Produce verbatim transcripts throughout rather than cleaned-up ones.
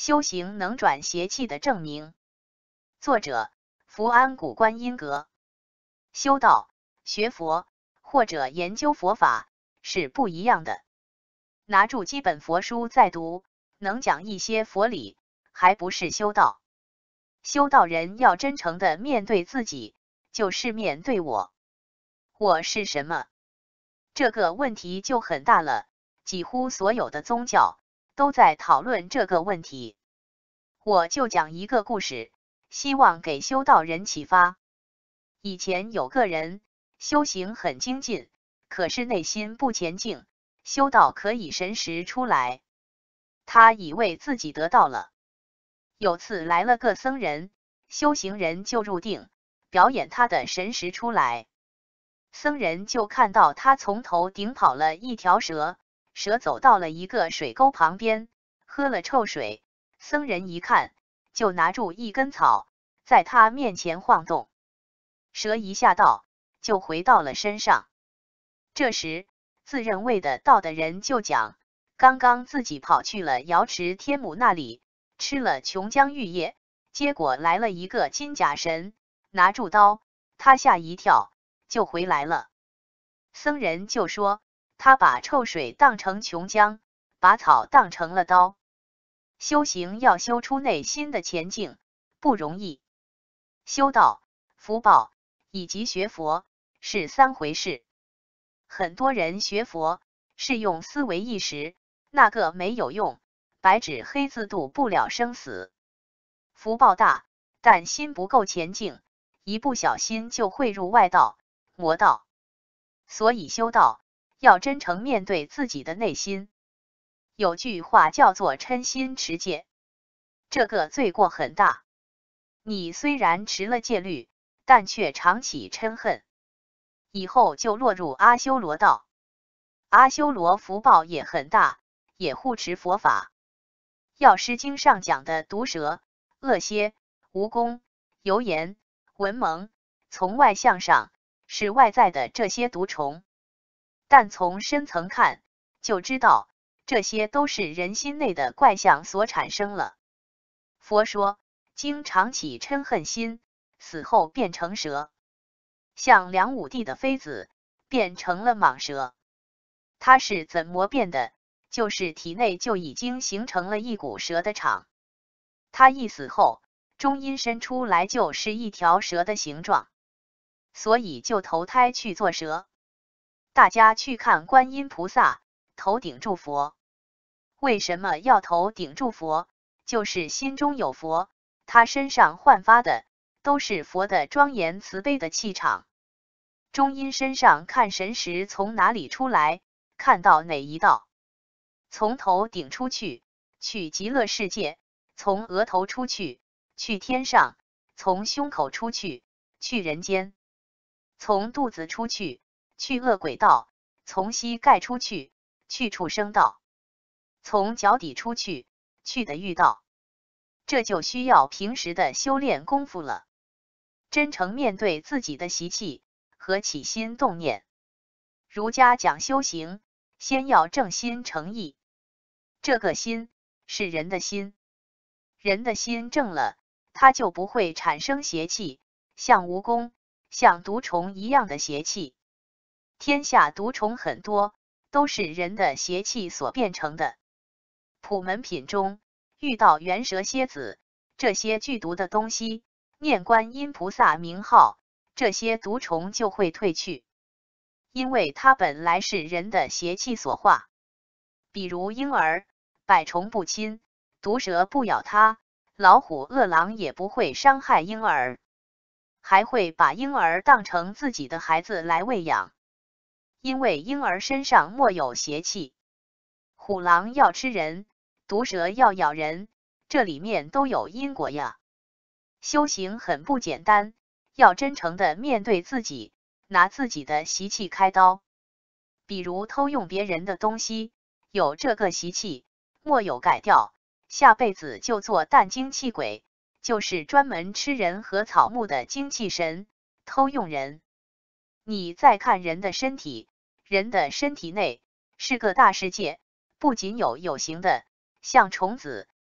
修行能转邪气的证明。作者：福安古观音阁。修道、学佛或者研究佛法是不一样的。拿住基本佛书再读，能讲一些佛理，还不是修道。修道人要真诚的面对自己，就是面对我。我是什么？这个问题就很大了，几乎所有的宗教都在讨论这个问题。我就讲一个故事，希望给修道人启发。以前有个人修行很精进，可是内心不前进，修道可以神识出来。他以为自己得到了。有次来了个僧人，修行人就入定，表演他的神识出来。僧人就看到他从头顶跑了一条蛇，蛇走到了一个水沟旁边，喝了臭水。僧人一看，就拿住一根草，在他面前晃动。蛇一吓到，就回到了身上。这时，自认为的道的人就讲，刚刚自己跑去了瑶池天母那里，吃了琼浆玉液，结果来了一个金甲神，拿住刀，他吓一跳，就回来了。僧人就说，他把臭水当成琼浆，把草当成了刀。修行要修出内心的前进，不容易。修道、福报以及学佛是三回事。很多人学佛是用思维意识，那个没有用，白纸黑字度不了生死。福报大，但心不够前进，一不小心就会入外道、魔道。所以修道要真诚面对自己的内心。有句话叫做嗔心持戒，这个罪过很大。你虽然持了戒律，但却常起嗔恨，以后就落入阿修罗道。阿修罗福报也很大，也护持佛法。药师经上讲的毒蛇、恶蝎、蜈蚣、油盐、蚊虻，从外向上是外在的这些毒虫，但从深层看，就知道这些都是人心内的怪象所产生了。佛说，经常起嗔恨心，死后变成蛇。像梁武帝的妃子变成了蟒蛇，它是怎么变的？就是体内就已经形成了一股蛇的场。他一死后，中阴身出来就是一条蛇的形状，所以就投胎去做蛇。大家去看观音菩萨头顶住佛，为什么要头顶住佛？就是心中有佛，他身上焕发的都是佛的庄严慈悲的气场。中阴身上看神识从哪里出来，看到哪一道？从头顶出去，去极乐世界；从额头出去，去天上；从胸口出去，去人间；从肚子出去，去恶鬼道；从膝盖出去，去畜生道；从脚底出去，去的欲道。这就需要平时的修炼功夫了。真诚面对自己的习气和起心动念。儒家讲修行，先要正心诚意。这个心是人的心，人的心正了，他就不会产生邪气，像蜈蚣、像毒虫一样的邪气。天下毒虫很多，都是人的邪气所变成的。普门品中遇到猿蛇蝎子这些剧毒的东西，念观音菩萨名号，这些毒虫就会退去，因为它本来是人的邪气所化。比如婴儿，百虫不侵，毒蛇不咬它，老虎、饿狼也不会伤害婴儿，还会把婴儿当成自己的孩子来喂养，因为婴儿身上没有邪气。虎狼要吃人，毒蛇要咬人，这里面都有因果呀。修行很不简单，要真诚的面对自己，拿自己的习气开刀。比如偷用别人的东西，有这个习气，莫有改掉，下辈子就做淡精气鬼，就是专门吃人和草木的精气神，偷用人。你再看人的身体，人的身体内是个大世界，不仅有有形的，像虫子，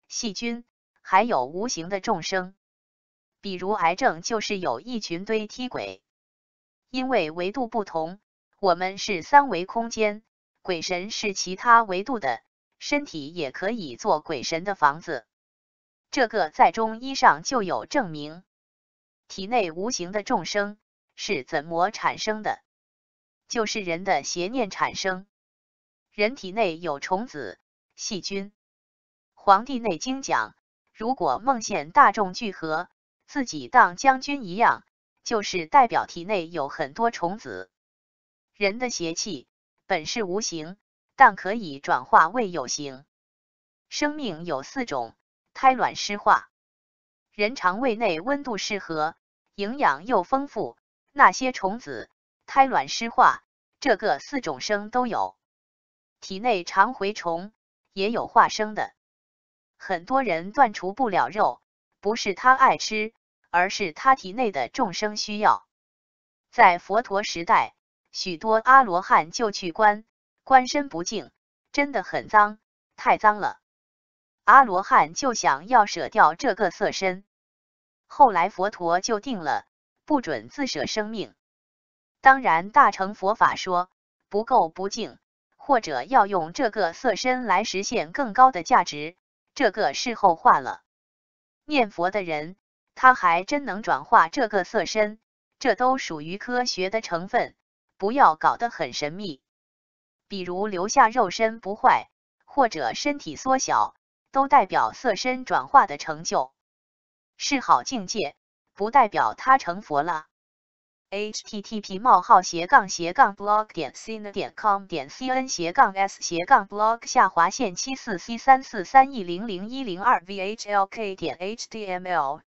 细菌，还有无形的众生。比如癌症就是有一群堆梯鬼。因为维度不同，我们是三维空间，鬼神是其他维度的，身体也可以做鬼神的房子。这个在中医上就有证明。体内无形的众生是怎么产生的？就是人的邪念产生。人体内有虫子、细菌。《黄帝内经》讲，如果梦见大众聚合，自己当将军一样，就是代表体内有很多虫子。人的邪气本是无形，但可以转化为有形。生命有四种：胎卵湿化。人肠胃内温度适合，营养又丰富，那些虫子、胎卵湿化，这个四种生都有。体内常蛔虫也有化生的。很多人断除不了肉，不是他爱吃，而是他体内的众生需要。在佛陀时代，许多阿罗汉就去观，观身不净，真的很脏，太脏了。阿罗汉就想要舍掉这个色身，后来佛陀就定了，不准自舍生命。当然大乘佛法说不够不净，或者要用这个色身来实现更高的价值，这个是后话了。念佛的人，他还真能转化这个色身，这都属于科学的成分，不要搞得很神秘。比如留下肉身不坏，或者身体缩小，都代表色身转化的成就。是好境界，不代表他成佛了。h t t p 冒号斜杠斜杠 blog 点 c n 点 com 点 cn 斜杠 s 斜杠 blog 下划线七四 c 三四三 e 零零一零二 vhlk 点 html